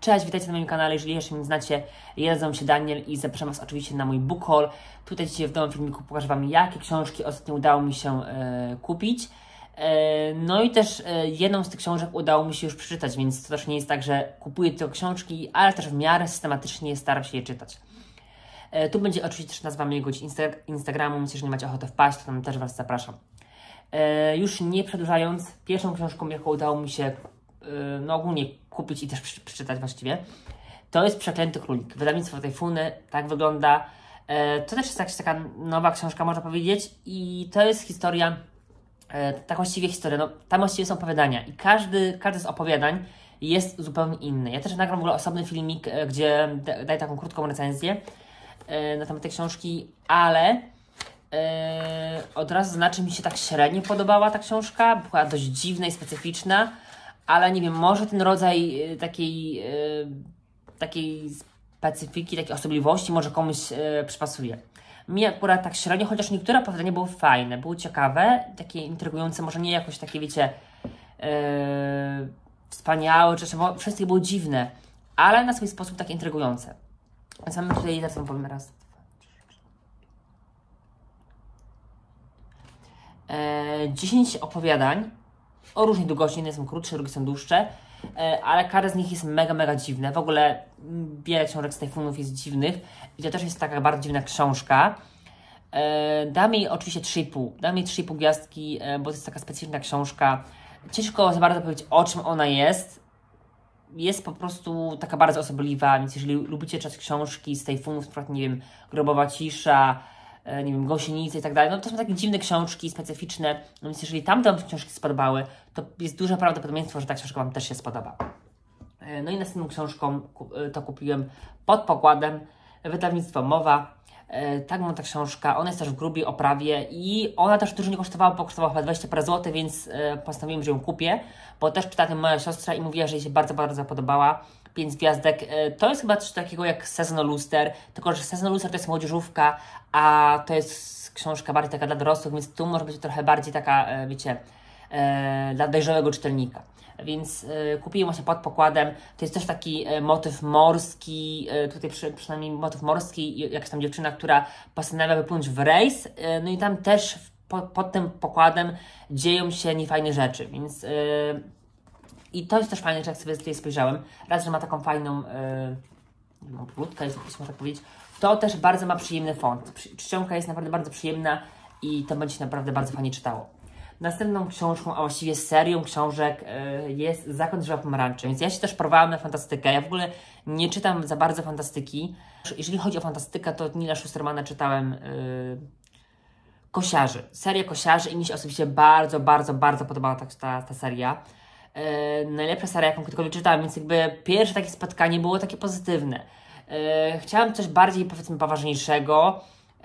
Cześć, witajcie na moim kanale, jeżeli jeszcze mnie nie znacie, ja nazywam się Daniel i zapraszam Was oczywiście na mój book haul. Tutaj dzisiaj w nowym filmiku pokażę Wam, jakie książki ostatnio udało mi się kupić. No i też jedną z tych książek udało mi się już przeczytać, więc to też nie jest tak, że kupuję tylko książki, ale też w miarę systematycznie staram się je czytać. Tu będzie oczywiście też nazwa mojego Instagramu, więc jeżeli macie ochotę wpaść, to tam też Was zapraszam. Już nie przedłużając, pierwszą książką, jaką udało mi się no ogólnie kupić i też przeczytać właściwie, to jest Przeklęty Królik, wydawnictwo Tajfuny, tak wygląda. To też jest jakaś taka nowa książka, można powiedzieć, i to jest historia, tak właściwie historia, no tam właściwie są opowiadania i każdy z opowiadań jest zupełnie inny. Ja też nagram w ogóle osobny filmik, gdzie daję taką krótką recenzję na temat tej książki, ale od razu znaczy mi się tak średnio podobała ta książka, była dość dziwna i specyficzna, ale nie wiem, może ten rodzaj takiej specyfiki, takiej osobliwości może komuś przypasuje. Mi akurat tak średnio, chociaż niektóre opowiadania były fajne, były ciekawe, takie intrygujące, może nie jakoś takie, wiecie, wspaniałe, czy wszystkie były dziwne, ale na swój sposób tak intrygujące. Więc mamy tutaj, teraz wam powiem raz, 10 opowiadań o różnej długości, jedne są krótsze, drugie są dłuższe, ale każde z nich jest mega dziwne. W ogóle wiele książek z Tajfunów jest dziwnych i to też jest taka bardzo dziwna książka. Dam jej oczywiście 3,5. Dam jej 3,5 gwiazdki, bo to jest taka specyficzna książka. Ciężko za bardzo powiedzieć, o czym ona jest. Jest po prostu taka bardzo osobliwa, więc jeżeli lubicie czytać książki z Tajfunów, na przykład, nie wiem, Grobowa Cisza, nie wiem, Gąsienice i tak dalej, no to są takie dziwne książki, specyficzne, więc jeżeli tamte Wam książki spodobały, to jest duże prawdopodobieństwo, że ta książka Wam też się spodoba. No i następną książką to kupiłem Pod pokładem, wydawnictwo Mowa. Tak mam ta książka, ona jest też w grubiej oprawie i ona też dużo nie kosztowała, bo kosztowała chyba 20 parę złotych, więc postanowiłem, że ją kupię, bo też czytała moja siostra i mówiła, że jej się bardzo podobała. 5 gwiazdek. To jest chyba coś takiego jak Seasonal Luster, tylko że Seasonal Luster to jest młodzieżówka, a to jest książka bardziej taka dla dorosłych, więc tu może być trochę bardziej taka, wiecie, dla dojrzałego czytelnika. Więc kupiłem właśnie Pod pokładem. To jest też taki motyw morski, tutaj przynajmniej motyw morski, jakaś tam dziewczyna, która postanawia wypłynąć w rejs, no i tam też pod tym pokładem dzieją się niefajne rzeczy, więc i to jest też fajne, że jak sobie tutaj spojrzałem, raz, że ma taką fajną plutkę, jeśli można tak powiedzieć, to też bardzo ma przyjemny font. Czcionka jest naprawdę bardzo przyjemna i to będzie się naprawdę bardzo fajnie czytało. Następną książką, a właściwie serią książek jest Zakon Drzewa Pomarańczy, więc ja się też porwałam na fantastykę. Ja w ogóle nie czytam za bardzo fantastyki. Jeżeli chodzi o fantastykę, to Nila Schustermana czytałem Kosiarzy. Serię Kosiarzy i mi się osobiście bardzo podobała ta seria. Najlepsza seria, jaką kiedykolwiek czytałem, więc jakby pierwsze takie spotkanie było takie pozytywne. Chciałam coś bardziej, powiedzmy, poważniejszego.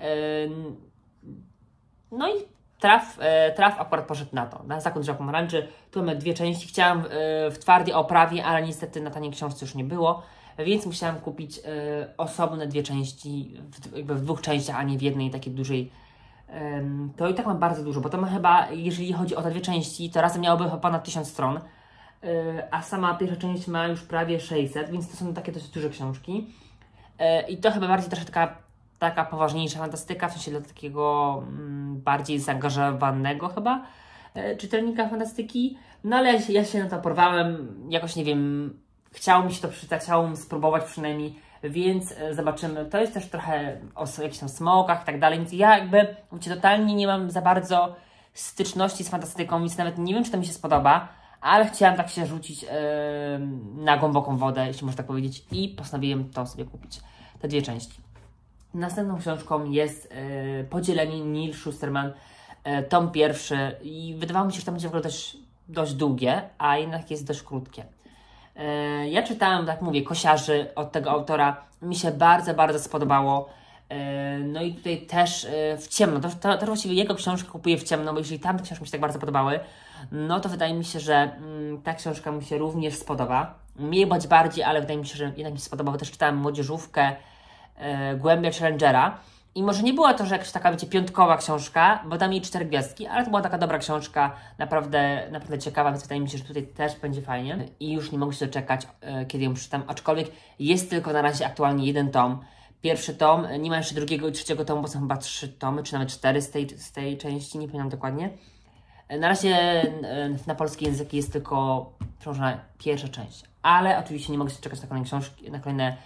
No i traf akurat poszedł na to. Na Zakon Drzewa Pomarańczy. Tu mamy 2 części. Chciałam w twardej oprawie, ale niestety na taniej książce już nie było, więc musiałam kupić osobne 2 części, jakby w 2 częściach, a nie w jednej takiej dużej. To i tak mam bardzo dużo, bo to ma chyba, jeżeli chodzi o te 2 części, to razem miałoby chyba ponad 1000 stron, a sama pierwsza część ma już prawie 600, więc to są takie dosyć duże książki. I to chyba bardziej też taka poważniejsza fantastyka, w sensie dla takiego bardziej zaangażowanego chyba czytelnika fantastyki. No ale ja się na to porwałem, jakoś nie wiem, chciało mi się to przeczytać, chciało mi spróbować przynajmniej, więc zobaczymy. To jest też trochę o jakichś tam smokach i tak dalej, więc ja jakby, wiecie, totalnie nie mam za bardzo styczności z fantastyką, więc nawet nie wiem, czy to mi się spodoba, ale chciałam tak się rzucić na głęboką wodę, jeśli można tak powiedzieć, i postanowiłem to sobie kupić, te 2 części. Następną książką jest Podzielenie, Neil Schusterman, tom 1 i wydawało mi się, że to będzie w ogóle też dość długie, a jednak jest dość krótkie. Ja czytałem, tak mówię, Kosiarzy od tego autora, mi się bardzo spodobało. No i tutaj też w ciemno, to właściwie jego książkę kupuję w ciemno, bo jeżeli tamte książki mi się tak bardzo podobały, no to wydaje mi się, że ta książka mi się również spodoba. Mniej bądź bardziej, ale wydaje mi się, że jednak mi się spodoba, bo też czytałem Młodzieżówkę, Głębia Challengera I może nie była to, że jakaś taka, wiecie, piątkowa książka, bo dam jej 4 gwiazdki, ale to była taka dobra książka, naprawdę ciekawa, więc wydaje mi się, że tutaj też będzie fajnie. I już nie mogę się doczekać, kiedy ją przeczytam, aczkolwiek jest tylko na razie aktualnie jeden tom. Pierwszy tom, nie ma jeszcze drugiego i trzeciego tomu, bo są chyba 3 tomy, czy nawet 4 z tej części, nie pamiętam dokładnie. Na razie na polski język jest tylko przełożona pierwsza część, ale oczywiście nie mogę się czekać na kolejne książki, na kolejne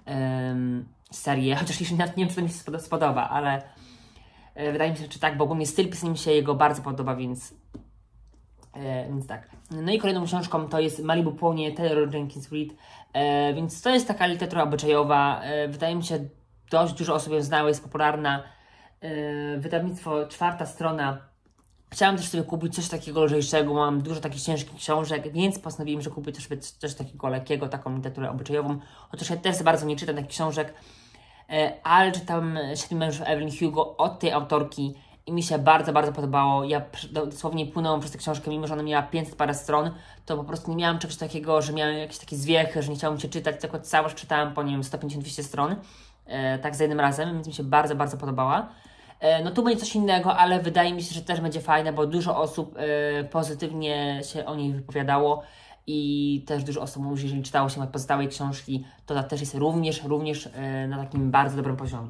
serie, chociaż jeszcze nawet nie wiem, czy to mi się spodoba, ale wydaje mi się, że tak, bo ogólnie styl pisania mi się jego bardzo podoba, więc tak. No i kolejną książką to jest Malibu płonie Taylor Jenkins Reid, więc to jest taka literatura obyczajowa, wydaje mi się, dość dużo osób ją znało, jest popularna, wydawnictwo Czwarta Strona. Chciałam też sobie kupić coś takiego lżejszego, mam dużo takich ciężkich książek, więc postanowiłem, że kupię też coś takiego lekkiego, taką literaturę obyczajową. Chociaż ja też za bardzo nie czytam takich książek, ale czytam Siedmiu mężów Evelyn Hugo od tej autorki i mi się bardzo, bardzo podobało. Ja dosłownie płynąłem przez tę książkę, mimo że ona miała 500 parę stron, to po prostu nie miałam czegoś takiego, że miałem jakieś takie zwiechy, że nie chciałem się czytać, tylko całość czytałam po, nie wiem, 150-200 stron, tak za jednym razem, więc mi się bardzo, bardzo podobała. No tu będzie coś innego, ale wydaje mi się, że też będzie fajne, bo dużo osób pozytywnie się o niej wypowiadało i też dużo osób mówi, że jeżeli czytało się pozostałej książki, to ta też jest również na takim bardzo dobrym poziomie.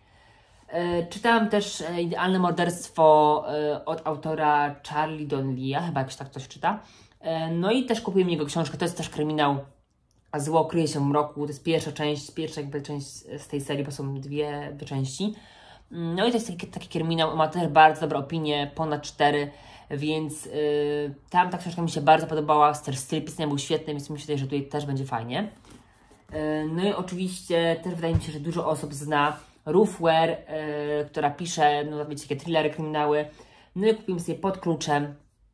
Czytałam też Idealne morderstwo od autora Charlie Donleya, chyba jakoś tak coś czyta. No i też kupiłem jego książkę, to jest też kryminał Zło kryje się w mroku, to jest pierwsza część z tej serii, bo są dwie części. No i to jest taki kryminał, ma też bardzo dobre opinie, ponad 4, więc tam ta książka mi się bardzo podobała, też styl pisania był świetny, więc myślę, że tutaj też będzie fajnie. No i oczywiście też wydaje mi się, że dużo osób zna Ruth Ware, która pisze, no wiecie, takie thrillery, kryminały. No i kupiłem sobie Pod kluczem.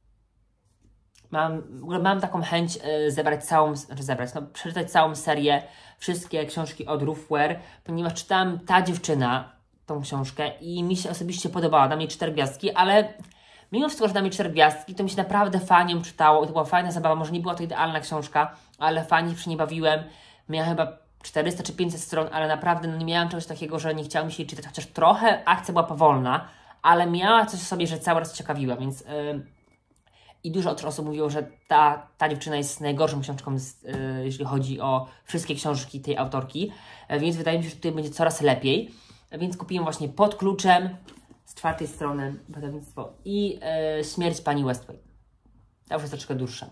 Mam taką chęć przeczytać całą serię, wszystkie książki od Ruth Ware, ponieważ czytałam Ta dziewczyna, tą książkę i mi się osobiście podobała, dam jej 4 gwiazdki, ale mimo wszystko, że dam jej 4 gwiazdki, to mi się naprawdę fajnie ją czytało i to była fajna zabawa, może nie była to idealna książka, ale fajnie się przy niej bawiłem, miała chyba 400 czy 500 stron, ale naprawdę nie miałam czegoś takiego, że nie chciałam mi się jej czytać, chociaż trochę akcja była powolna, ale miała coś w sobie, że cały raz ciekawiła, więc i dużo osób mówiło, że ta dziewczyna jest najgorszą książką, jeśli chodzi o wszystkie książki tej autorki, więc wydaje mi się, że tutaj będzie coraz lepiej. Więc kupiłem właśnie Pod kluczem z 4 strony wydawnictwo i Śmierć pani Westway. Ta już jest troszeczkę dłuższa.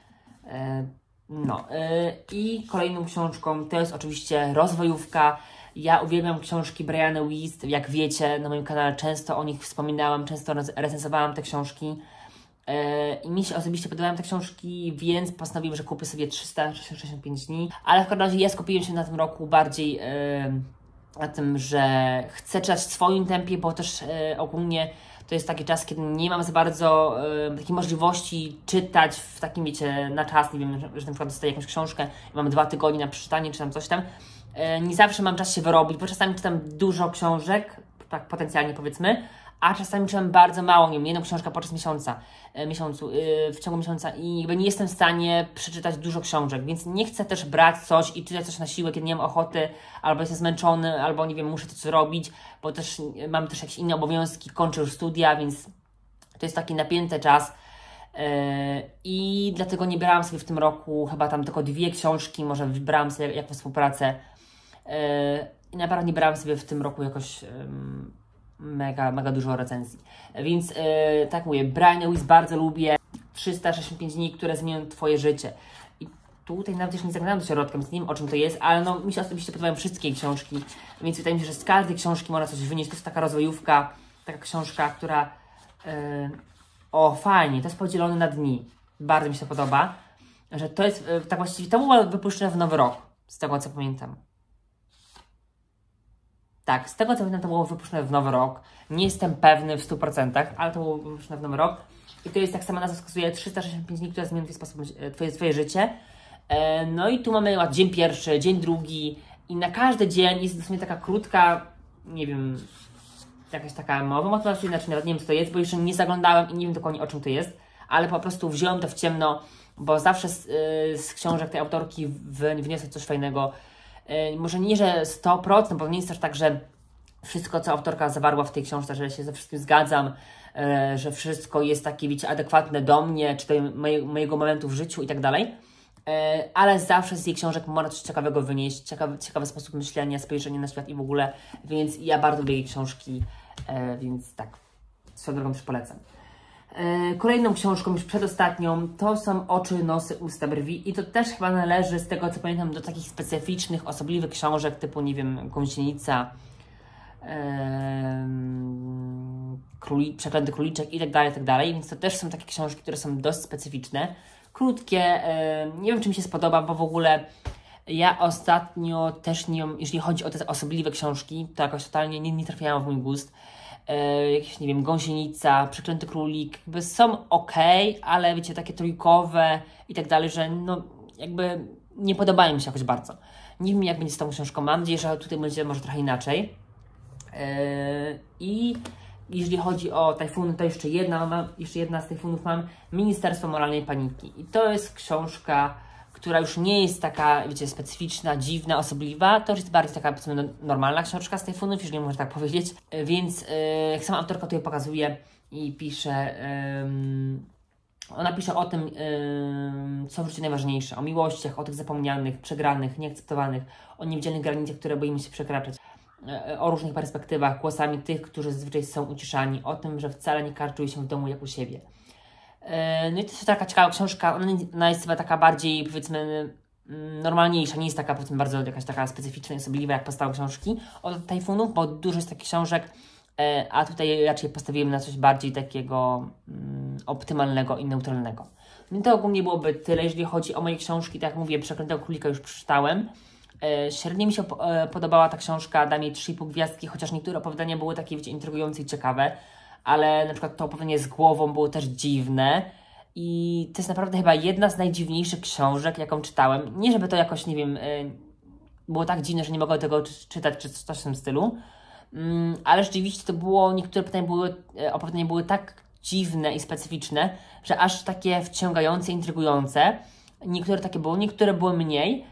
I kolejną książką to jest oczywiście rozwojówka. Ja uwielbiam książki Brianny Wiest. Jak wiecie, na moim kanale często o nich wspominałam, często recenzowałam te książki. I mi się osobiście podobają te książki, więc postanowiłem, że kupię sobie 365 dni. Ale w każdym razie ja skupiłem się na tym roku bardziej na tym, że chcę czytać w swoim tempie, bo też ogólnie to jest taki czas, kiedy nie mam za bardzo takiej możliwości czytać w takim, wiecie, na czas, nie wiem, że na przykład dostaję jakąś książkę i mam 2 tygodnie na przeczytanie, czy tam coś tam. Nie zawsze mam czas się wyrobić, bo czasami czytam dużo książek, tak potencjalnie powiedzmy, a czasami czytam bardzo mało, nie wiem, jedną książkę podczas w ciągu miesiąca i jakby nie jestem w stanie przeczytać dużo książek, więc nie chcę też brać coś i czytać coś na siłę, kiedy nie mam ochoty, albo jestem zmęczony, albo nie wiem, muszę to coś robić, bo też mam też jakieś inne obowiązki, kończę już studia, więc to jest taki napięty czas i dlatego nie brałam sobie w tym roku chyba tam tylko 2 książki, może wybrałam sobie jako współpracę i naprawdę nie brałam sobie w tym roku jakoś mega dużo recenzji. Więc tak mówię, Brianny Wiest bardzo lubię. 365 dni, które zmienią Twoje życie. I tutaj nawet jeszcze nie zaglądam do środka, więc nie wiem, o czym to jest, ale no mi się osobiście podobają wszystkie książki, więc wydaje mi się, że z każdej książki można coś wynieść. To jest taka rozwojówka, taka książka, która fajnie, to jest podzielone na dni. Bardzo mi się podoba, że to jest, tak właściwie, to było wypuszczone w Nowy Rok, z tego co pamiętam. Tak, z tego co pamiętam, to było wypuszczone w Nowy Rok. Nie jestem pewny w 100%, ale to było wypuszczone w Nowy Rok. I to jest, tak sama nazwa wskazuje, 365 dni, które zmienią Twoje życie. No i tu mamy dzień pierwszy, dzień drugi i na każdy dzień jest dosłownie taka krótka, nie wiem, jakaś taka mowa motywacyjna, czy nawet nie wiem co to jest, bo jeszcze nie zaglądałem i nie wiem dokładnie o czym to jest, ale po prostu wziąłem to w ciemno, bo zawsze z książek tej autorki wyniosę coś fajnego. Może nie, że 100%, bo nie jest też tak, że wszystko, co autorka zawarła w tej książce, że się ze wszystkim zgadzam, że wszystko jest takie, wiecie, adekwatne do mnie, czy do mojego momentu w życiu i tak dalej. Ale zawsze z jej książek można coś ciekawego wynieść, ciekawy sposób myślenia, spojrzenia na świat i w ogóle, więc ja bardzo lubię jej książki, więc tak, swoją drogą też polecam. Kolejną książką, już przedostatnią, to są Oczy, nosy, usta, brwi i to też chyba należy, z tego co pamiętam, do takich specyficznych, osobliwych książek typu, nie wiem, Gąsienica, Przeklęty króliczek i tak dalej, więc to też są takie książki, które są dość specyficzne, krótkie, nie wiem czy mi się spodoba, bo w ogóle ja ostatnio też nie wiem, jeżeli chodzi o te osobliwe książki, to jakoś totalnie nie trafiają w mój gust. Jakieś, nie wiem, Gąsienica, Przeklęty królik, jakby są ok, ale wiecie, takie trójkowe i tak dalej, że no jakby nie podobają mi się jakoś bardzo. Nie wiem jak będzie z tą książką, mam nadzieję, że tutaj będzie może trochę inaczej. I jeżeli chodzi o tajfuny, to jeszcze jedna z tajfunów mam, Ministerstwo Moralnej Paniki. I to jest książka, która już nie jest taka, wiecie, specyficzna, dziwna, osobliwa, to już jest bardziej taka, powiedzmy, normalna książka z tajfunów, jeżeli można tak powiedzieć. Więc sama autorka tutaj pokazuje i pisze, ona pisze o tym, co w życiu najważniejsze, o miłościach, o tych zapomnianych, przegranych, nieakceptowanych, o niewidzialnych granicach, które boimy się przekraczać, o różnych perspektywach, głosami tych, którzy zazwyczaj są uciszani, o tym, że wcale nie każdy czuje się w domu jak u siebie. No i to jest taka ciekawa książka, ona jest chyba taka bardziej, powiedzmy, normalniejsza, nie jest taka, powiedzmy, bardzo jakaś taka specyficzna i osobliwa jak pozostałe książki od tajfunów, bo dużo jest takich książek, a tutaj raczej postawiłem na coś bardziej takiego optymalnego i neutralnego. No to ogólnie byłoby tyle, jeżeli chodzi o moje książki, tak jak mówię, Przeklętego królika już przeczytałem. Średnio mi się podobała ta książka, dam jej 3,5 gwiazdki, chociaż niektóre opowiadania były takie, wiecie, intrygujące i ciekawe, ale na przykład to opowiadanie z głową było też dziwne i to jest naprawdę chyba jedna z najdziwniejszych książek, jaką czytałem. Nie żeby to jakoś, nie wiem, było tak dziwne, że nie mogłem tego czytać czy coś w tym stylu, ale rzeczywiście to było, niektóre opowiadania były tak dziwne i specyficzne, że aż takie wciągające, intrygujące. Niektóre takie były, niektóre były mniej,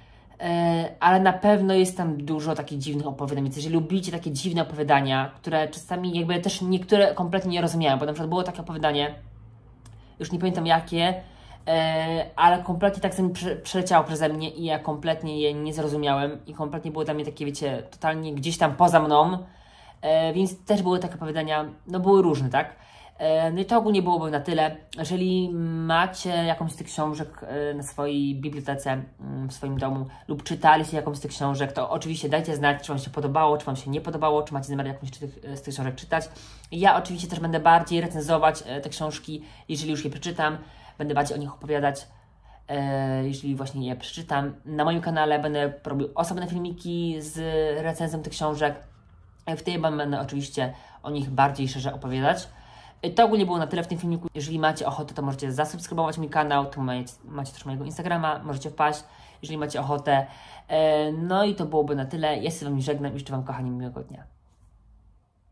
ale na pewno jest tam dużo takich dziwnych opowiadań, więc jeżeli lubicie takie dziwne opowiadania, które czasami jakby też niektóre kompletnie nie rozumiałem, bo na przykład było takie opowiadanie, już nie pamiętam jakie, ale kompletnie tak sobie przeleciało przeze mnie i ja kompletnie je nie zrozumiałem i kompletnie było dla mnie takie, wiecie, totalnie gdzieś tam poza mną, więc też były takie opowiadania, no były różne, tak? No i to ogólnie byłoby na tyle. Jeżeli macie jakąś z tych książek na swojej bibliotece, w swoim domu lub czytaliście jakąś z tych książek, to oczywiście dajcie znać, czy Wam się podobało, czy Wam się nie podobało, czy macie zamiar jakąś z tych książek czytać. Ja oczywiście też będę bardziej recenzować te książki, jeżeli już je przeczytam, będę bardziej o nich opowiadać, jeżeli właśnie je przeczytam. Na moim kanale będę robił osobne filmiki z recenzją tych książek. W tej będę oczywiście o nich bardziej szerzej opowiadać. To ogólnie było na tyle w tym filmiku. Jeżeli macie ochotę, to możecie zasubskrybować mój kanał. Tu macie też mojego Instagrama, możecie wpaść, jeżeli macie ochotę. No i to byłoby na tyle. Ja się z Wami żegnam i życzę Wam, kochani, miłego dnia.